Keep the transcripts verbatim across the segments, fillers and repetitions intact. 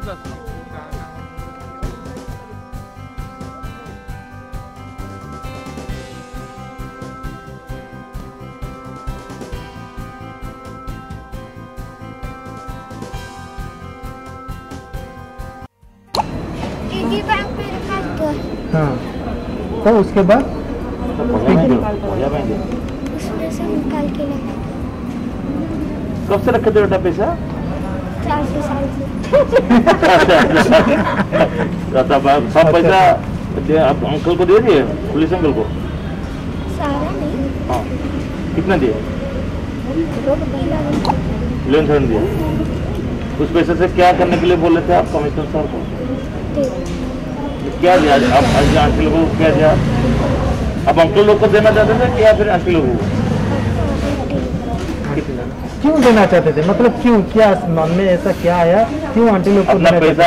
Piggy bank पे रखा था। हाँ, तो उसके बाद उसमें से निकाल के लगा। कब से रखे थे बेटा पैसा? चार सौ साल से। सब पैसा आप अंकल को दे दिए, पुलिस अंकल को? सारा नहीं। हाँ, कितना दिए? लेन देन दिया। उस पैसे से क्या करने के लिए बोले थे आप कमिश्नर साहब को? क्या दिया आप आंटी लोगों को? क्या दिया आप अंकल लोग को देना चाहते थे या फिर आंटी लोगों को? क्यों देना चाहते थे? मतलब क्यों, क्या मन में ऐसा क्या आया, क्यों आंटी लोग को अपना पैसा?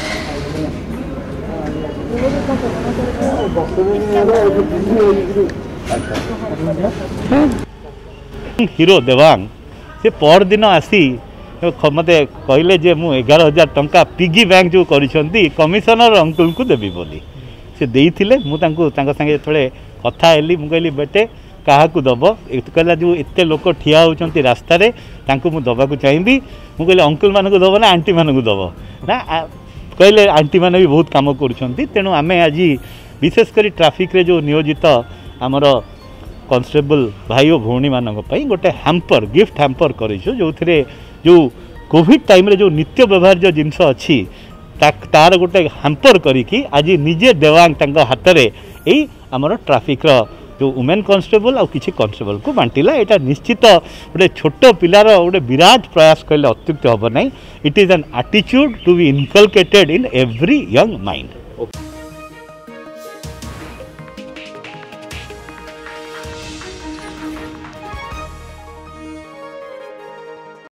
हीरो देवांग से पर दिन आसी मत कहले जे मु एगार हजार टंका पिगी बैंक जो करिसेंती कमिशनर अंकुल को देवी बोली से देइथिले। मु तांको तांको संगे थोड़े कथा हेली। मु कहली बेटे क्या दब कहला जो एत लोक ठिया होती रास्तार तांको मु दबा को चाहिए। मु कहली अंकुल मान को दब ना आंटी मान को दब ना? कहले आंटी मैंने भी बहुत काम करुँच। तेणु आम आज विशेषकर ट्राफिक रे जो नियोजित आमर कॉन्स्टेबल भाई और भौणी मानक गोटे हैम्पर गिफ्ट हैम्पर करूँ जो थे जो कोविड टाइम रे जो नित्य व्यवहार्य जिनस अच्छी तार गोटे हैम्पर करी आज निजे देवांग हाथ में यही आमर ट्राफिक रो जो वुमेन कॉन्स्टेबल और किसी कॉन्स्टेबल को बांटिला। यहाँ निश्चित गोटे छोट पिलार गोटे विराट प्रयास कहले अत्युक्त हम ना। It is an attitude to be inculcated in every young mind.